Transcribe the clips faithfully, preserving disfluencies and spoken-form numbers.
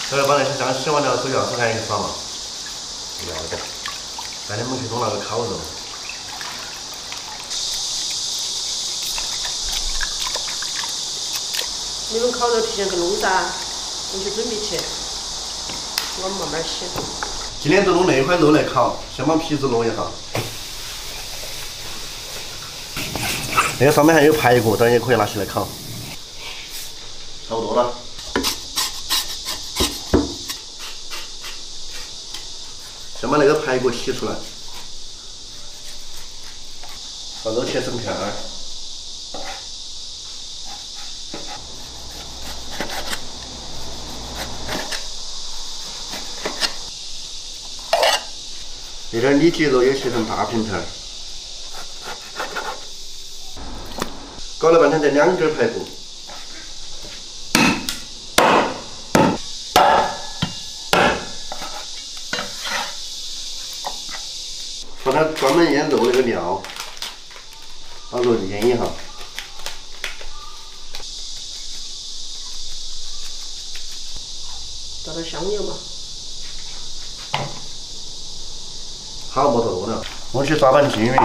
后来把那些酱洗完了，手要是还耍嘛？要得。带你们去弄那个烤肉。 你们烤肉提前去弄噻，我去准备去，我们慢慢洗。 今天就弄那块肉来烤，先把皮子弄一下。那个上面还有排骨，等也可以拿起来烤。差不多了。先把那个排骨洗出来，把肉切成片儿。那点里脊肉也切成大片片儿。搞了半天才两根排骨。放点专门腌肉那个料，把肉腌一下。 倒点香油嘛。 好，没多了，我去抓拌均匀。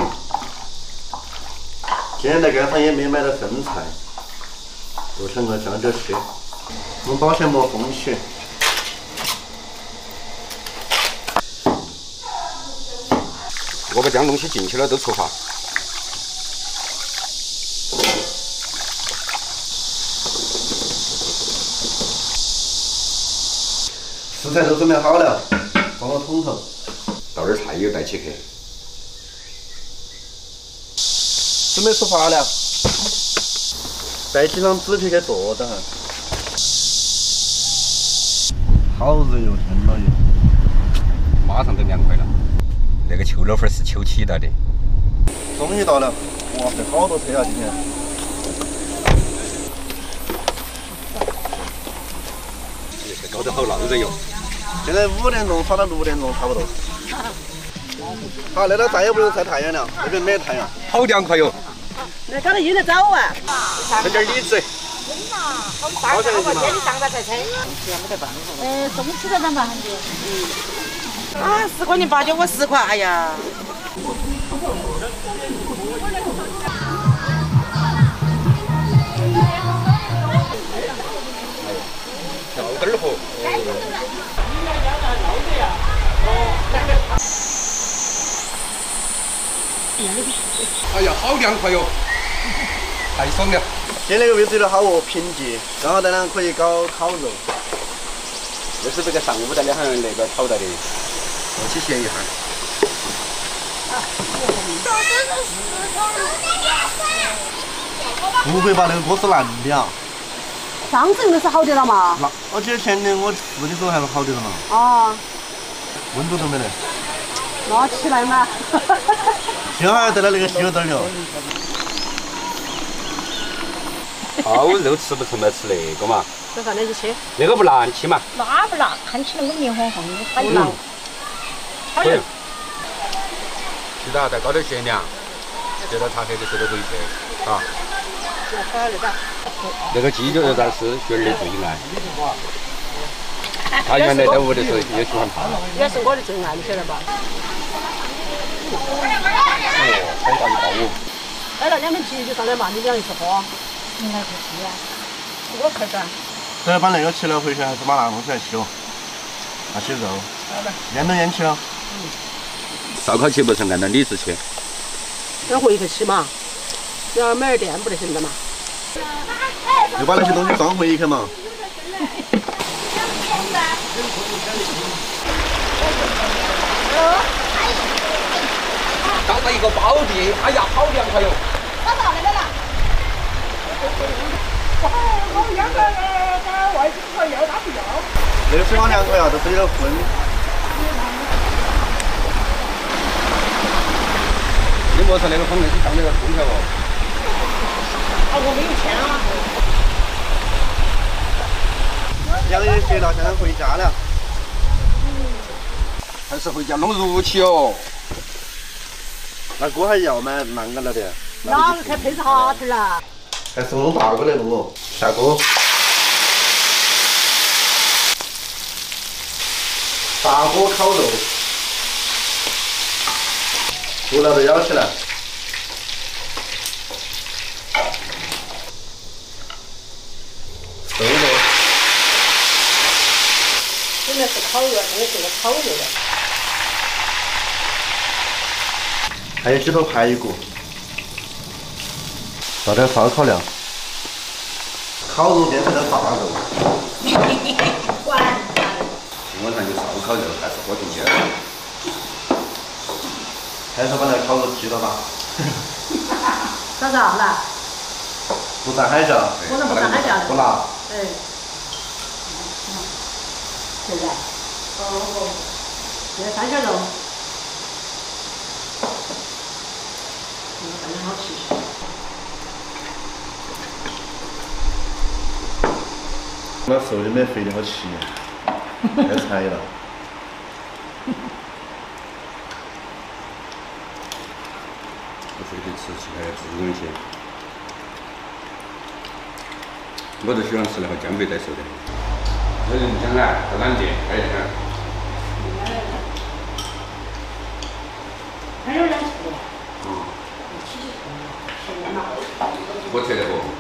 今天在街上也没买到生菜，就想个这样就吃。用保鲜膜封起。 我把这样东西进去了都出哈。 食材都准备好了，放到桶头。 倒点菜油带起去。 准备出发了，带几张纸皮给坐着哈。好热哟，天老爷！ 马上都凉快了。那个臭豆腐是秋起到的。 终于到了，哇塞，好多车啊今天。 这搞得好闹人哟。 现在五点钟，耍到六点钟差不多。好，那头再也不用晒太阳了，那边没太阳。 好凉快哟。 那刚才有点早啊。 喷点李子。 好像我天你上班才称，没得办法。呃，中期才能办的。嗯。啊，十块钱八九，我十块，哎呀。 小灯儿火。哎呀，好凉快哟！太爽了。 今天那个位置有点好哦，平地，刚好咱俩可以搞烤肉。 又是这个上午在两行那个炒到的，我去歇一下。 不会把那个锅是烂的啊？ 上次用的是好的了嘛？ 那我记得前年我吃的时候还是好的了嘛。 哦。 温度都没得。 那起来嘛。 幸好得了那个吸油灯了。 烤肉吃不成来吃那个嘛。 这饭那就切。 那个不辣，你切嘛。 辣不辣？看起来我明晃晃的，还辣。 可以。记得再搞点咸粮，接到茶黑的时候都可以吃，啊。那个鸡肉咱是雪儿的最爱。他原来在屋的时候也喜欢它。 也是我的最爱，你晓得吧？ 哦，好大一包哦。 来了两瓶啤酒上来嘛，你俩一起喝。 应该不是啊，我块干。 等下把那个切了回去，还是把那个东西来切哦。那些肉，腌都腌起了。 烧烤切不成，按照理子切。 先回去起嘛，要买点不得行的嘛。 就把那些东西装回去嘛。 找到一个包地，哎呀，好凉快哟！ 打到那个了。好凉快呀！那外景可要打不要？ 那个水好凉快啊，都是有点昏。 你莫说那个风那是上那个空调哦。 啊，我没有钱啊。 羊也歇了，现在回家了。 还是回家弄肉去哦。 那锅还要吗？烂个了的。 哪个才配置哈子了？ 还是我们大哥来弄哦，下锅。 大锅烤肉，熟了都舀起来。瘦肉， 本来是烤肉，现在是个炒肉了。 还有几头排骨，倒点烧烤料，烤肉变成了大肉。 完蛋！ 基本上就烧烤肉还是喝进去了。 还是把那烤肉踢了吧。 啥子啊？拿？ 不蘸海椒， 不能不蘸海椒的。 不辣。 哎。现在。哦哦。这个三鲜肉。嗯，反正好吃。 我手里面肥的好齐，太柴了。 我这里吃起来滋润些。我就喜欢吃那个姜贝带熟的。有人讲来，到南店开一下。 还有两次。 嗯。我吃的不？